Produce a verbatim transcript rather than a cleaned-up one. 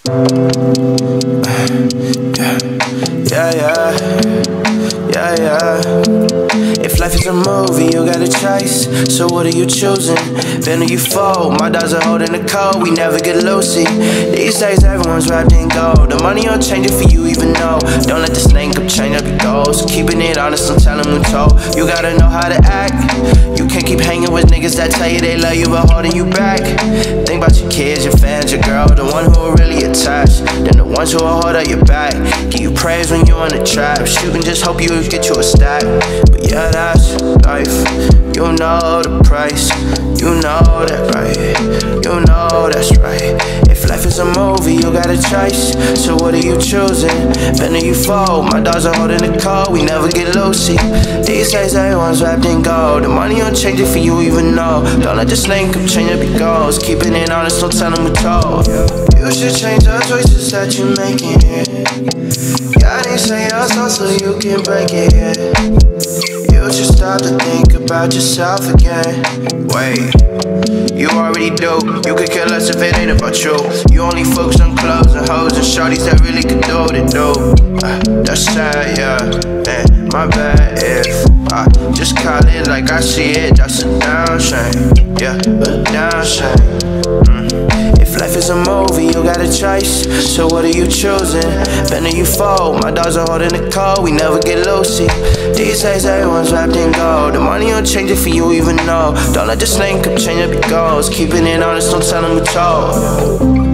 Yeah, yeah, yeah, yeah. If life is a movie, you got a choice. So what are you choosing? Bend or you fold? My dogs are holding the code. We never get loosey. These days everyone's wrapped in gold. The money will change it for you, even know. Don't let the snake up change up your goals. Keeping it honest, don't tell them who told. You gotta know how to act. You can't keep hanging with niggas that tell you they love you but holding you back. Think about your kids, your fans, your girl, the one who are really attached. Then the ones who will hold up your back. Give you praise when you're on the trap. Shooting, just hope you get you a stack. But yeah, that's life. You know the price. You know that, right? You know that's right. If life is a movie, you got a choice. So what are you choosing? Bend or you fold? My dogs are holding the code. We never get loosey. These days everyone's wrapped in gold. The money don't change it for you, even know. Don't let the snake up change up your goals. Keeping it honest, don't tell them who told. You should change the choices that you're making. God ain't say your soul so you can break it. You should stop to think about yourself again. Wait, you already do. You could care less if it ain't about you. You only focus on clothes and hoes and shorties that really could do what they do. uh, That's sad, yeah. Man, my bad if I just call it like I see it. That's a down shame, yeah, a down shame. mm. If life is a movie, you got a choice. So what are you choosing? Bend or you fold? My dogs are holding the code. We never get loosey. These days everyone's wrapped in gold. The money don't change it for you, even know. Don't let the snake up change up your goals. Keeping it honest, don't tell them who told.